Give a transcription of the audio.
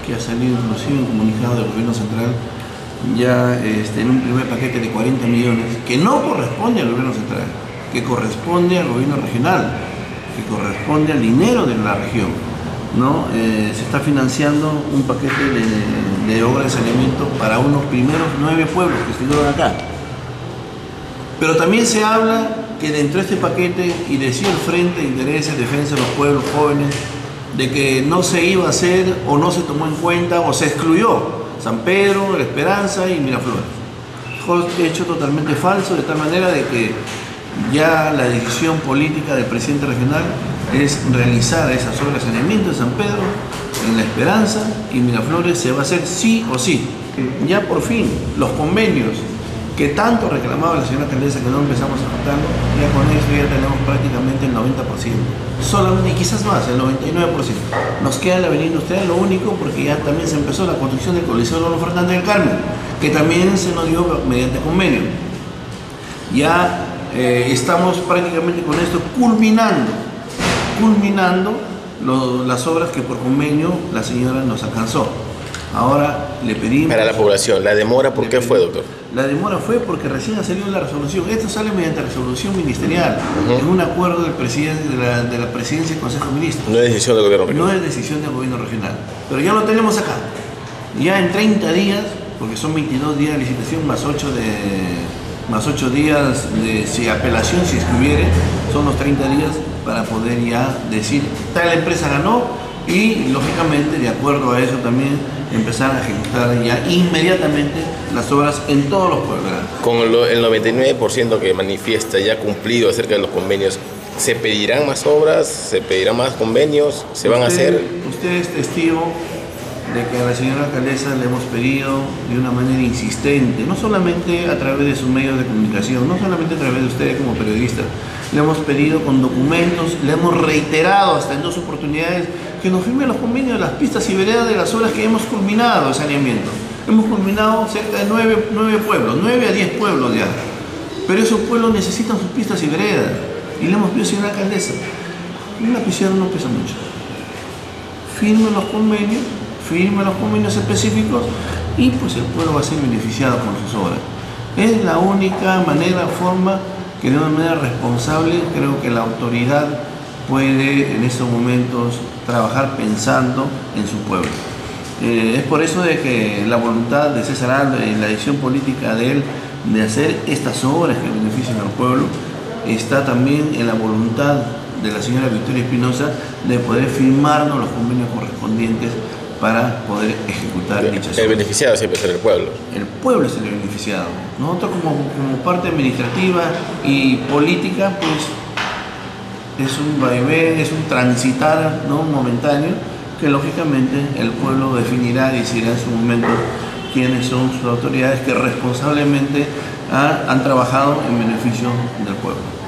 que ha salido inclusive un comunicado del gobierno central ya en un primer paquete de 40 millones, que no corresponde al gobierno central, que corresponde al gobierno regional, que corresponde al dinero de la región, ¿no? Se está financiando un paquete de obras de saneamiento para unos primeros 9 pueblos que estuvieron acá. Pero también se habla que dentro de este paquete, y decía el Frente de Intereses, Defensa de los Pueblos Jóvenes, de que no se iba a hacer o no se tomó en cuenta o se excluyó San Pedro, La Esperanza y Miraflores. Hecho totalmente falso, de tal manera de que ya la decisión política del presidente regional es realizar esas obras de saneamiento en San Pedro, en La Esperanza y Miraflores se va a hacer sí o sí. Ya por fin los convenios que tanto reclamaba la señora alcaldesa que no empezamos a contarlo, ya con eso ya tenemos prácticamente el 90%. Solamente, y quizás más, el 99%. Nos queda la avenida industrial, lo único, porque ya también se empezó la construcción del Coliseo Lolo Fernández del Carmen, que también se nos dio mediante convenio. Ya estamos prácticamente con esto culminando las obras que por convenio la señora nos alcanzó. Ahora le pedimos... Para la población, ¿la demora por qué fue, doctor? La demora fue porque recién ha salido la resolución. Esto sale mediante resolución ministerial, en un acuerdo del presidente de la presidencia del Consejo de Ministros. No es decisión del gobierno regional. No es decisión del gobierno regional. Pero ya lo tenemos acá. Ya en 30 días, porque son 22 días de licitación más 8 días de si apelación, si es que hubiere, son los 30 días para poder ya decir, tal empresa ganó y lógicamente de acuerdo a eso también empezar a ejecutar ya inmediatamente las obras en todos los pueblos. Con el 99% que manifiesta ya cumplido acerca de los convenios, ¿se pedirán más obras? ¿Se pedirán más convenios? ¿Se van a hacer? Usted es testigo de que a la señora alcaldesa le hemos pedido de una manera insistente, no solamente a través de sus medios de comunicación, no solamente a través de usted como periodista, le hemos pedido con documentos, le hemos reiterado hasta en 2 oportunidades que nos firme los convenios de las pistas y veredas de las obras que hemos culminado de saneamiento. Hemos culminado cerca de 9 pueblos, 9 a 10 pueblos ya, pero esos pueblos necesitan sus pistas y veredas y le hemos pedido, señora alcaldesa, un lapicero no pesa mucho, firme los convenios específicos y pues el pueblo va a ser beneficiado con sus obras. Es la única forma que de una manera responsable creo que la autoridad puede en estos momentos trabajar pensando en su pueblo. Es por eso de que la voluntad de César Aldo y la decisión política de él de hacer estas obras que beneficien al pueblo está también en la voluntad de la señora Victoria Espinosa de poder firmarnos los convenios correspondientes para poder ejecutar dichas obras. El beneficiado siempre será el pueblo. El pueblo es el beneficiado. Nosotros como parte administrativa y política, pues es un vaivén, es un transitar, ¿no?, momentáneo, que lógicamente el pueblo definirá y decidirá en su momento quiénes son sus autoridades que responsablemente han trabajado en beneficio del pueblo.